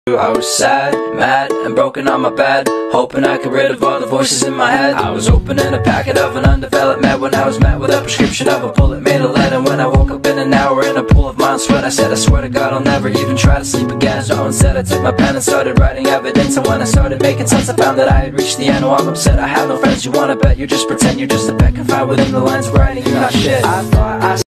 I was sad, mad, and broken on my bed, hoping I could rid of all the voices in my head. I was opening a packet of an undeveloped med when I was met with a prescription of a bullet made of lead. And when I woke up in an hour in a pool of my own sweat, I said, I swear to God I'll never even try to sleep again. So instead I took my pen and started writing evidence. And when I started making sense, I found that I had reached the end. Oh, I'm upset, I have no friends. You wanna bet? You just pretend you're just a peck confined within the lines of writing. You're not shit. I thought I